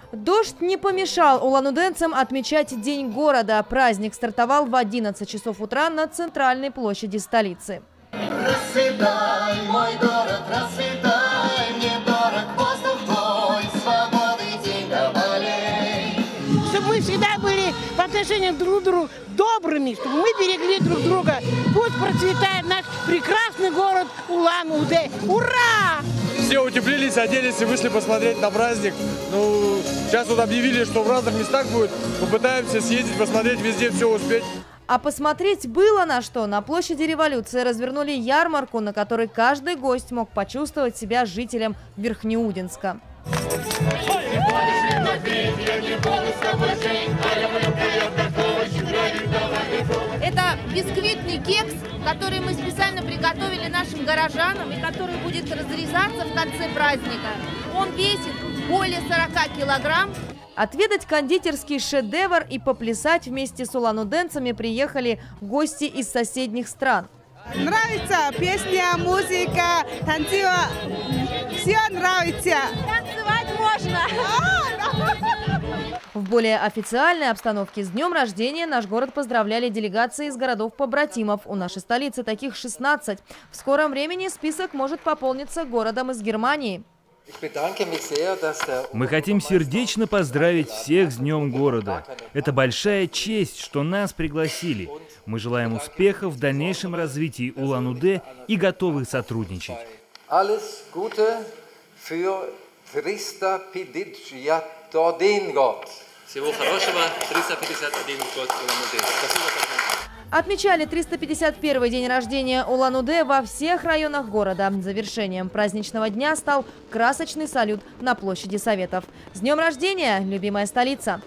Дождь не помешал улан-удэнцам отмечать День города. Праздник стартовал в 11 часов утра на центральной площади столицы. Расцветай, мой город, расцветай, мне дорог воздух твой, свободы день добавей. Чтобы мы всегда были по отношению друг к другу добрыми, чтобы мы берегли друг друга. Пусть процветает наш прекрасный город Улан-Удэ. Ура! Все утеплились, оделись и вышли посмотреть на праздник. Ну, сейчас вот объявили, что в разных местах будет. Попытаемся съездить, посмотреть, везде все успеть. А посмотреть было на что. На площади Революции развернули ярмарку, на которой каждый гость мог почувствовать себя жителем Верхнеудинска. Это бисквитный кекс, который мы специально приготовили нашим горожанам и который будет разрезаться в конце праздника. Он весит более 40 килограмм. Отведать кондитерский шедевр и поплясать вместе с улан-удэнцами приехали гости из соседних стран. Нравится песня, музыка, танцевать, все нравится. Танцевать можно. В более официальной обстановке с днем рождения наш город поздравляли делегации из городов-побратимов. У нашей столицы таких 16. В скором времени список может пополниться городом из Германии. Мы хотим сердечно поздравить всех с Днем города. Это большая честь, что нас пригласили. Мы желаем успехов в дальнейшем развитии Улан-Удэ и готовы сотрудничать. Всего хорошего, 351 год Улан-Удэ. Спасибо. Отмечали 351-й день рождения Улан-Удэ во всех районах города. Завершением праздничного дня стал красочный салют на площади Советов. С днем рождения, любимая столица!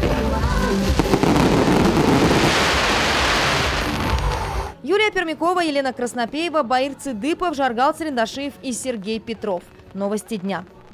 Юлия Пермякова, Елена Краснопеева, Баир Цидыпов, Жаргал Царендашиев и Сергей Петров. Новости дня.